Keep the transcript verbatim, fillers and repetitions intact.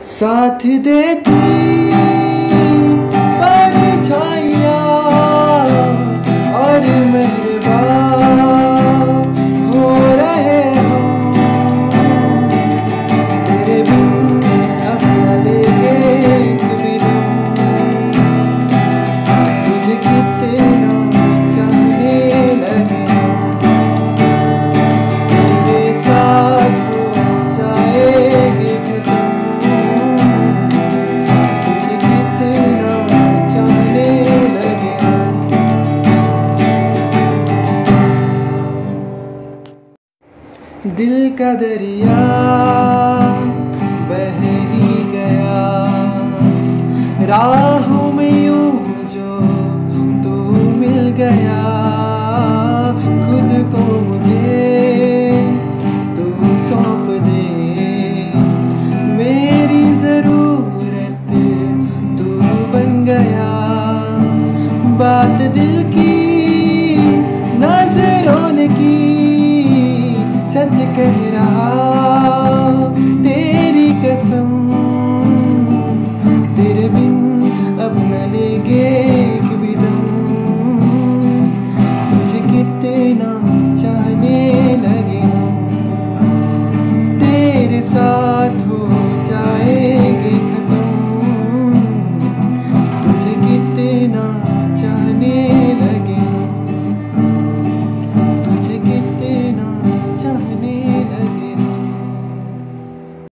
साथ देती परछाइयाँ और मेहरबान हो रहे हो तेरे बिन अब न लेंगे एक भी दम तुझे कितना चाहने लगे तेरे साथ हो जाएगी दिल का दरिया बह ही गया रात